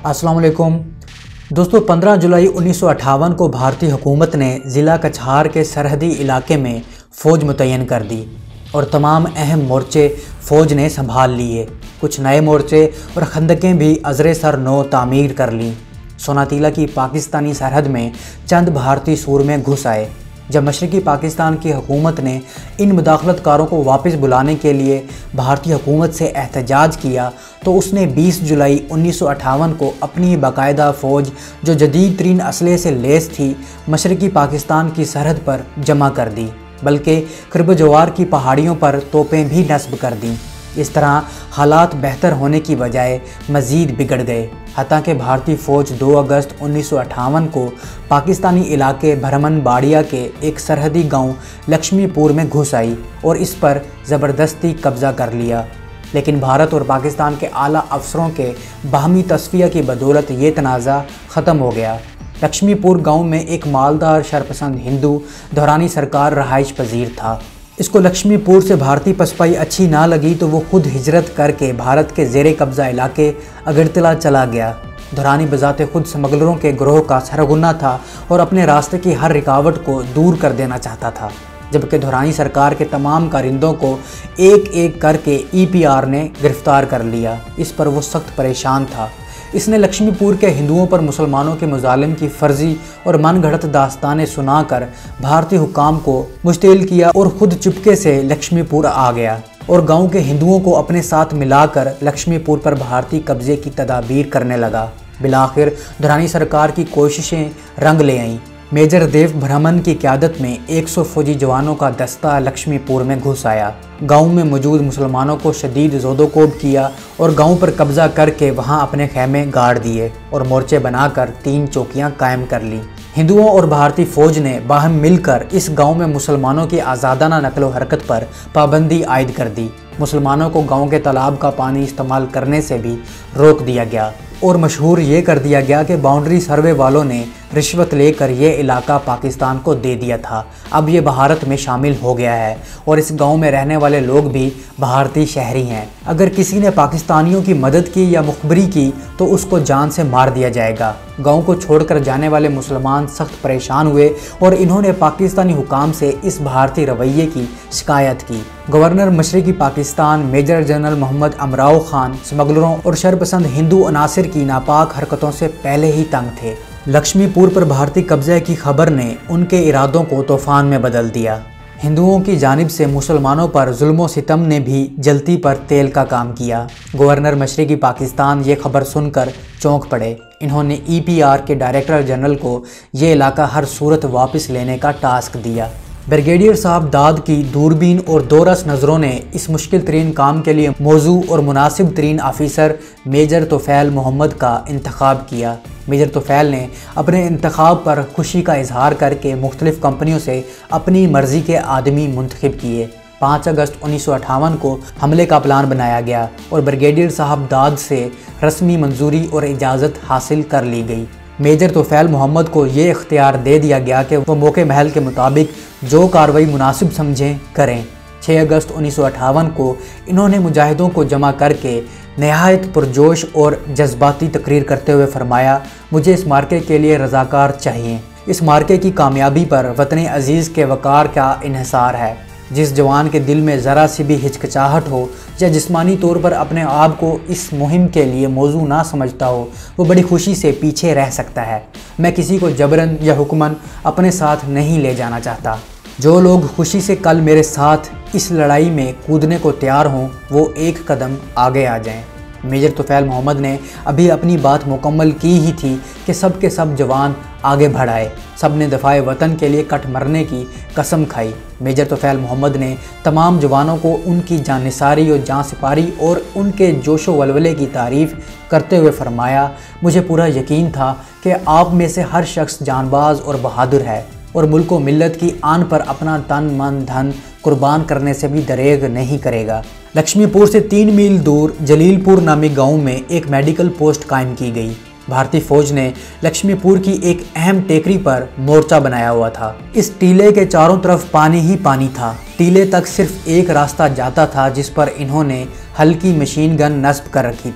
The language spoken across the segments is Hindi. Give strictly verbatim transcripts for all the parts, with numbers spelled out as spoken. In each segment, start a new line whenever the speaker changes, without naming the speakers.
अस्सलाम वालेकुम दोस्तों, पंद्रह जुलाई उन्नीस सौ अट्ठावन को भारतीय हुकूमत ने ज़िला कछार के सरहदी इलाके में फ़ौज मुतय्यन कर दी और तमाम अहम मोर्चे फ़ौज ने संभाल लिए। कुछ नए मोर्चे और खंदकें भी अज़रे सर नो तामीर कर लीं। सोनातीला की पाकिस्तानी सरहद में चंद भारतीय सूरमे घुस आए। जब मशरक़ी पाकिस्तान की हुकूमत ने इन मुदाखलतकारों को वापस बुलाने के लिए भारतीय हुकूमत से एहतजाज किया तो उसने बीस जुलाई उन्नीस सौ अट्ठावन को अपनी बाकायदा फ़ौज, जो जदीद तरीन असलहे से लैस थी, मशरक़ी पाकिस्तान की सरहद पर जमा कर दी, बल्कि खरबजवार की पहाड़ियों पर तोपें भी नस्ब कर दीं। इस तरह हालात बेहतर होने की बजाय मज़ीद बिगड़ गए। हत्ता कि भारतीय फ़ौज दो अगस्त उन्नीस सौ अट्ठावन को पाकिस्तानी इलाके भरमन बाड़िया के एक सरहदी गांव लक्ष्मीपुर में घुस आई और इस पर ज़बरदस्ती कब्ज़ा कर लिया। लेकिन भारत और पाकिस्तान के आला अफसरों के बाहमी तस्फिया की बदौलत ये तनाज़ा ख़त्म हो गया। लक्ष्मीपुर गांव में एक मालदार शरपसंद हिंदू दौरानी सरकार रहाइश पजीर था। इसको लक्ष्मीपुर से भारतीय पसपाई अच्छी ना लगी तो वो खुद हिजरत करके भारत के ज़ेरे कब्ज़ा इलाके अगरतला चला गया। दौरानी बजाते खुद स्मगलरों के ग्रोह का सरगुना था और अपने रास्ते की हर रुकावट को दूर कर देना चाहता था, जबकि दौरानी सरकार के तमाम कारिंदों को एक एक करके ई पी आर ने गिरफ़्तार कर लिया। इस पर वो सख्त परेशान था। इसने लक्ष्मीपुर के हिंदुओं पर मुसलमानों के मुजालिम की फर्जी और मनगढ़ंत दास्तानें सुनाकर भारतीय हुकाम को मुश्तिल किया और खुद चुपके से लक्ष्मीपुर आ गया और गांव के हिंदुओं को अपने साथ मिलाकर लक्ष्मीपुर पर भारतीय कब्जे की तदाबीर करने लगा। बिलाखिर दौरानी सरकार की कोशिशें रंग ले आईं। मेजर देव ब्रह्मन की क़यादत में एक सौ फौजी जवानों का दस्ता लक्ष्मीपुर में घुस आया। गांव में मौजूद मुसलमानों को शदीद ज़ोदोकोब किया और गांव पर कब्ज़ा करके वहां अपने खैमे गाड़ दिए और मोर्चे बनाकर तीन चौकियां कायम कर ली। हिंदुओं और भारतीय फ़ौज ने बाहम मिलकर इस गांव में मुसलमानों की आज़ादाना नकलो हरकत पर पाबंदी आयद कर दी। मुसलमानों को गांव के तालाब का पानी इस्तेमाल करने से भी रोक दिया गया और मशहूर ये कर दिया गया कि बाउंड्री सर्वे वालों ने रिश्वत लेकर ये इलाका पाकिस्तान को दे दिया था। अब ये भारत में शामिल हो गया है और इस गांव में रहने वाले लोग भी भारतीय शहरी हैं। अगर किसी ने पाकिस्तानियों की मदद की या मुखबरी की तो उसको जान से मार दिया जाएगा। गांव को छोड़कर जाने वाले मुसलमान सख्त परेशान हुए और इन्होंने पाकिस्तानी हुकाम से इस भारतीय रवैये की शिकायत की। गवर्नर मशरक़ी पाकिस्तान मेजर जनरल मोहम्मद अमराव खान स्मगलरों और शरपसंद हिंदू अनासिर की नापाक हरकतों से पहले ही तंग थे। लक्ष्मीपुर पर भारतीय कब्जे की खबर ने उनके इरादों को तूफान में बदल दिया। हिंदुओं की जानिब से मुसलमानों पर जुल्म व सितम ने भी जलती पर तेल का काम किया। गवर्नर मशरक़ी पाकिस्तान ये खबर सुनकर चौंक पड़े। इन्होंने ई पी आर के डायरेक्टर जनरल को ये इलाका हर सूरत वापस लेने का टास्क दिया। ब्रिगेडियर साहब दाद की दूरबीन और दोरस नज़रों ने इस मुश्किल तरीन काम के लिए मौजू और मुनासिब तरीन ऑफिसर मेजर तोफ़ैल मोहम्मद का इंतखाब किया। मेजर तोफ़ैल ने अपने इंतखाब पर खुशी का इजहार करके मुख्तलिफ़ कंपनियों से अपनी मर्ज़ी के आदमी मुंतखब किए। पाँच अगस्त उन्नीस सौ अट्ठावन को हमले का प्लान बनाया गया और ब्रिगेडियर साहब दाद से रस्मी मंजूरी और इजाज़त हासिल कर ली गई। मेजर तोफ़ैल मोहम्मद को ये इख्तियार दे दिया गया कि वो मौके महल के मुताबिक जो कार्रवाई मुनासिब समझें करें। छः अगस्त उन्नीस सौ अट्ठावन को इन्होंने मुजाहिदों को जमा करके नहायत पुरजोश और जज्बाती तकरीर करते हुए फरमाया, मुझे इस मार्के के लिए रज़ाकार चाहिए। इस मार्के की कामयाबी पर वतन अज़ीज़ के वक़ार का इन्हिसार है। जिस जवान के दिल में ज़रा सी भी हिचकिचाहट हो या जिस्मानी तौर पर अपने आप को इस मुहिम के लिए मौजू ना समझता हो, वो बड़ी खुशी से पीछे रह सकता है। मैं किसी को जबरन या हुक्मन अपने साथ नहीं ले जाना चाहता। जो लोग खुशी से कल मेरे साथ इस लड़ाई में कूदने को तैयार हों, वो एक कदम आगे आ जाएं। मेजर तोफ़ैल मोहम्मद ने अभी अपनी बात मुकम्मल की ही थी कि सब के सब जवान आगे बढ़ आए। सब ने दफ़ाए वतन के लिए कट मरने की कसम खाई। मेजर तोफ़ैल मोहम्मद ने तमाम जवानों को उनकी जानिसारी और जान सिपारी और उनके जोशो वलवले की तारीफ़ करते हुए फरमाया, मुझे पूरा यकीन था कि आप में से हर शख्स जानबाज और बहादुर है और मुल्क व मिल्लत की आन पर अपना तन मन धन कुर्बान करने से भी दरेग नहीं करेगा। लक्ष्मीपुर से तीन मील दूर जलीलपुर नामी गांव में एक मेडिकल पोस्ट कायम की गई। भारतीय फौज ने लक्ष्मीपुर की एक अहम टेकरी पर मोर्चा बनाया हुआ था। इस टीले के चारों तरफ पानी ही पानी था। टीले तक सिर्फ एक रास्ता जाता था जिस पर इन्होंने हल्की मशीन गन नस्ब कर रखी थी।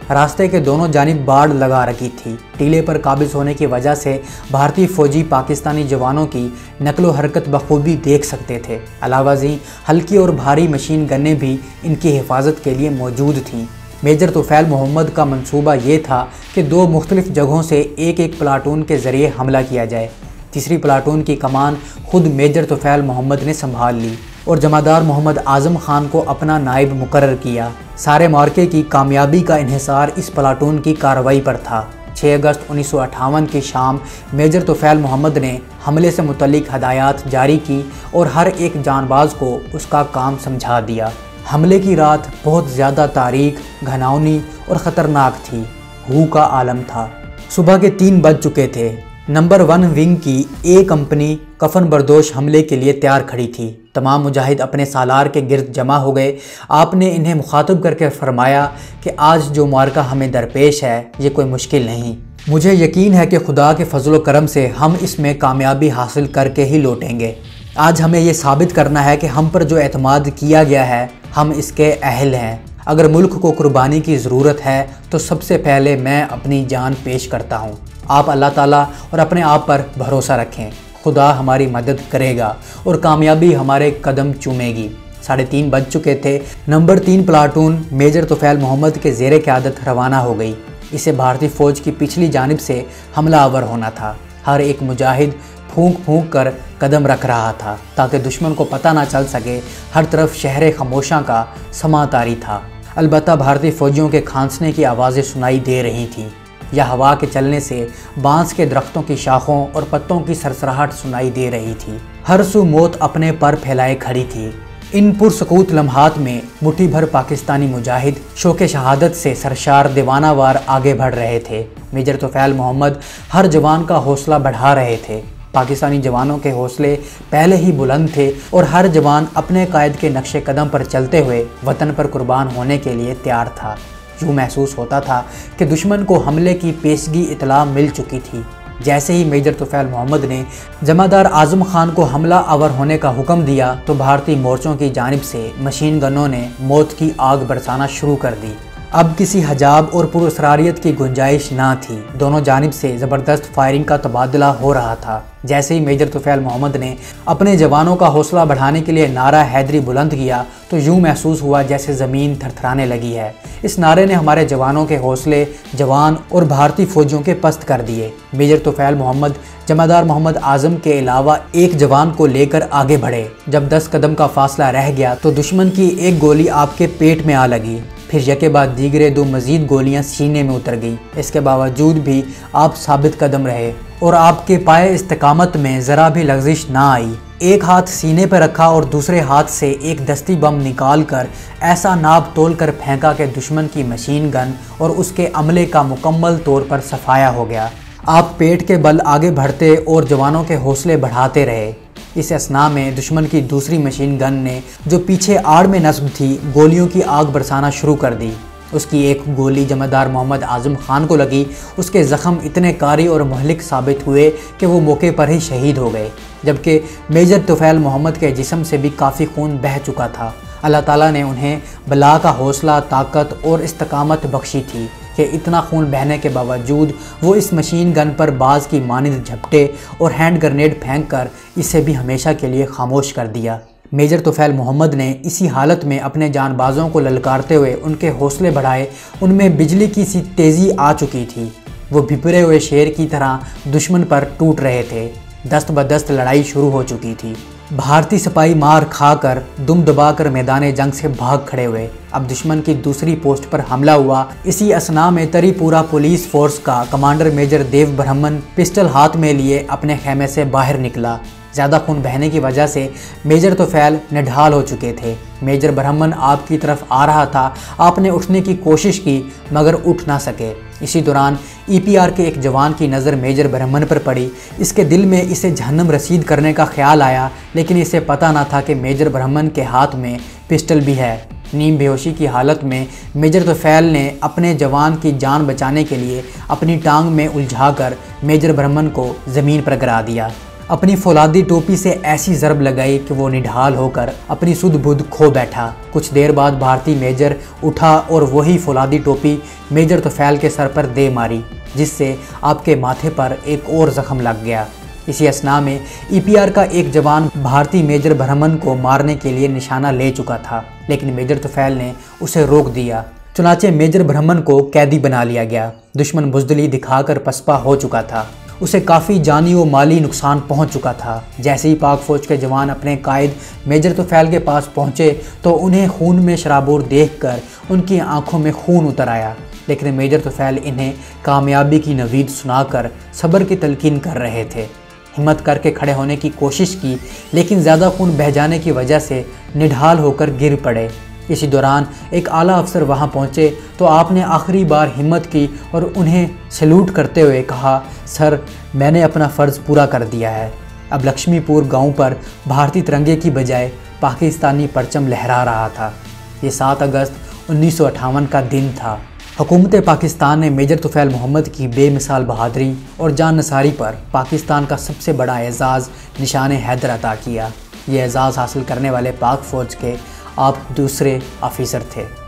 रास्ते के दोनों जानिब बाड़ लगा रखी थी। टीले पर काबिज होने की वजह से भारतीय फौजी पाकिस्तानी जवानों की नकलो हरकत बखूबी देख सकते थे। अलावा जी हल्की और भारी मशीन गन्नें भी इनकी हिफाजत के लिए मौजूद थीं। मेजर तुफ़ैल मोहम्मद का मंसूबा ये था कि दो मुख्तलिफ जगहों से एक एक प्लाटून के ज़रिए हमला किया जाए। तीसरी प्लाटून की कमान खुद मेजर तुफ़ैल मोहम्मद ने संभाल ली और जमादार मोहम्मद आज़म खान को अपना नायब मुकर्रर किया। सारे मार्के की कामयाबी का इन्हिसार इस प्लाटून की कार्रवाई पर था। छह अगस्त उन्नीस सौ अट्ठावन की शाम मेजर तुफ़ैल मोहम्मद ने हमले से मुतल्लिक हदायत जारी की और हर एक जानबाज को उसका काम समझा दिया। हमले की रात बहुत ज़्यादा तारीक, घनावनी और ख़तरनाक थी। हू का आलम था। सुबह के तीन बज चुके थे। नंबर वन विंग की ए कंपनी कफन बरदोश हमले के लिए तैयार खड़ी थी। तमाम मुजाहिद अपने सालार के गिर्द जमा हो गए। आपने इन्हें मुखातब करके फरमाया कि आज जो मार्का हमें दरपेश है ये कोई मुश्किल नहीं। मुझे यकीन है कि खुदा के फजल करम से हम इसमें कामयाबी हासिल करके ही लौटेंगे। आज हमें ये साबित करना है कि हम पर जो एतमाद किया गया है हम इसके अहल हैं। अगर मुल्क को कुर्बानी की ज़रूरत है तो सबसे पहले मैं अपनी जान पेश करता हूँ। आप अल्लाह ताला और अपने आप पर भरोसा रखें। खुदा हमारी मदद करेगा और कामयाबी हमारे कदम चूमेगी। साढ़े तीन बज चुके थे। नंबर तीन प्लाटून मेजर तुफ़ैल मोहम्मद के ज़ेरे क़यादत रवाना हो गई। इसे भारतीय फ़ौज की पिछली जानिब से हमला आवर होना था। हर एक मुजाहिद फूंक फूंक कर कदम रख रहा था ताकि दुश्मन को पता ना चल सके। हर तरफ शहर खामोशा का समा तारी था। अलबत्ता भारतीय फ़ौजियों के खांसने की आवाज़ें सुनाई दे रही थीं या हवा के चलने से बांस के दरख्तों की शाखों और पत्तों की सरसराहट सुनाई दे रही थी। हर सू मौत अपने पर फैलाए खड़ी थी। इन पुरसकूत लम्हात में मुट्ठी भर पाकिस्तानी मुजाहिद शोके शहादत से सरशार दीवानावार आगे बढ़ रहे थे। मेजर तुफ़ैल मोहम्मद हर जवान का हौसला बढ़ा रहे थे। पाकिस्तानी जवानों के हौसले पहले ही बुलंद थे और हर जवान अपने कायद के नक्शे कदम पर चलते हुए वतन पर कुर्बान होने के लिए तैयार था। यूँ महसूस होता था कि दुश्मन को हमले की पेशगी इतला मिल चुकी थी। जैसे ही मेजर तुफ़ैल मोहम्मद ने जमादार आज़म खान को हमला आवर होने का हुक्म दिया तो भारतीय मोर्चों की जानिब से मशीन गनों ने मौत की आग बरसाना शुरू कर दी। अब किसी हजाब और पुरअसरारियत की गुंजाइश ना थी। दोनों जानिब से ज़बरदस्त फायरिंग का तबादला हो रहा था। जैसे ही मेजर तुफ़ैल मोहम्मद ने अपने जवानों का हौसला बढ़ाने के लिए नारा हैदरी बुलंद किया तो यूँ महसूस हुआ जैसे ज़मीन थरथराने लगी है। इस नारे ने हमारे जवानों के हौसले, जवान और भारतीय फ़ौजियों के पस्त कर दिए। मेजर तुफ़ैल मोहम्मद जमादार मोहम्मद आज़म के अलावा एक जवान को लेकर आगे बढ़े। जब दस कदम का फासला रह गया तो दुश्मन की एक गोली आपके पेट में आ लगी। फिर यके बाद दीगरे दो मज़ीद गोलियां सीने में उतर गई। इसके बावजूद भी आप साबित कदम रहे और आपके पाए इस्तिकामत में ज़रा भी लग़ज़िश ना आई। एक हाथ सीने पर रखा और दूसरे हाथ से एक दस्ती बम निकाल कर ऐसा नाप तोल कर फेंका कि दुश्मन की मशीन गन और उसके अमले का मुकम्मल तौर पर सफाया हो गया। आप पेट के बल आगे बढ़ते और जवानों के हौसले बढ़ाते रहे। इस असना में दुश्मन की दूसरी मशीन गन ने जो पीछे आड़ में नस्ब थी गोलियों की आग बरसाना शुरू कर दी। उसकी एक गोली जमादार मोहम्मद आज़म खान को लगी। उसके ज़ख़म इतने कारी और मुहलिक साबित हुए कि वो मौके पर ही शहीद हो गए, जबकि मेजर तुफ़ैल मोहम्मद के जिस्म से भी काफ़ी खून बह चुका था। अल्लाह ताला ने उन्हें बला का हौसला, ताकत और इस्तकामत बख्शी थी कि इतना खून बहने के बावजूद वो इस मशीन गन पर बाज की मानिंद झपटे और हैंड ग्रेनेड फेंक कर इसे भी हमेशा के लिए खामोश कर दिया। मेजर तुफ़ैल मोहम्मद ने इसी हालत में अपने जानबाजों को ललकारते हुए उनके हौसले बढ़ाए। उनमें बिजली की सी तेज़ी आ चुकी थी। वो भिपरे हुए शेर की तरह दुश्मन पर टूट रहे थे। दस्त बदस्त लड़ाई शुरू हो चुकी थी। भारतीय सिपाही मार खाकर दुम दबाकर मैदान जंग से भाग खड़े हुए। अब दुश्मन की दूसरी पोस्ट पर हमला हुआ। इसी असना में तरीपुरा पुलिस फोर्स का commander major Dev Brahman pistol हाथ में लिए अपने खेमे से बाहर निकला। ज़्यादा खून बहने की वजह से मेजर तुफ़ैल निढाल हो चुके थे। मेजर ब्रह्मन आपकी तरफ आ रहा था। आपने उठने की कोशिश की मगर उठ ना सके। इसी दौरान ई पी आर के एक जवान की नज़र मेजर ब्रह्मन पर पड़ी। इसके दिल में इसे जहन्नम रसीद करने का ख्याल आया, लेकिन इसे पता ना था कि मेजर ब्रह्मन के हाथ में पिस्टल भी है। नीम बेहोशी की हालत में मेजर तुफ़ैल ने अपने जवान की जान बचाने के लिए अपनी टांग में उलझाकर मेजर ब्रह्मन को ज़मीन पर गिरा दिया। अपनी फौलादी टोपी से ऐसी ज़रब लगाई कि वो निढाल होकर अपनी सुध बुध खो बैठा। कुछ देर बाद भारतीय मेजर उठा और वही फौलादी टोपी मेजर तुफैल के सर पर दे मारी, जिससे आपके माथे पर एक और ज़ख्म लग गया। इसी असना में ई पी आर का एक जवान भारतीय मेजर ब्रह्मन को मारने के लिए निशाना ले चुका था, लेकिन मेजर तुफैल ने उसे रोक दिया। चुनाचे मेजर ब्रह्मन को कैदी बना लिया गया। दुश्मन बुज़दिली दिखाकर पसपा हो चुका था। उसे काफ़ी जानी व माली नुकसान पहुंच चुका था। जैसे ही पाक फ़ौज के जवान अपने कायद मेजर तुफैल के पास पहुंचे तो उन्हें खून में शराबोर देखकर उनकी आंखों में खून उतर आया, लेकिन मेजर तुफैल इन्हें कामयाबी की नवीद सुनाकर सब्र की तलकीन कर रहे थे। हिम्मत करके खड़े होने की कोशिश की, लेकिन ज़्यादा खून बह जाने की वजह से निढाल होकर गिर पड़े। इसी दौरान एक आला अफसर वहां पहुंचे तो आपने आखिरी बार हिम्मत की और उन्हें सैल्यूट करते हुए कहा, सर मैंने अपना फ़र्ज़ पूरा कर दिया है। अब लक्ष्मीपुर गांव पर भारतीय तिरंगे की बजाय पाकिस्तानी परचम लहरा रहा था। ये सात अगस्त उन्नीस सौ अट्ठावन का दिन था। हुकूमत पाकिस्तान ने मेजर तुफैल मोहम्मद की बेमिसाल बहादुरी और जान नसारी पर पाकिस्तान का सबसे बड़ा एजाज़ निशान हैदर अता किया। ये एजाज़ हासिल करने वाले पाक फ़ौज के आप दूसरे ऑफिसर थे।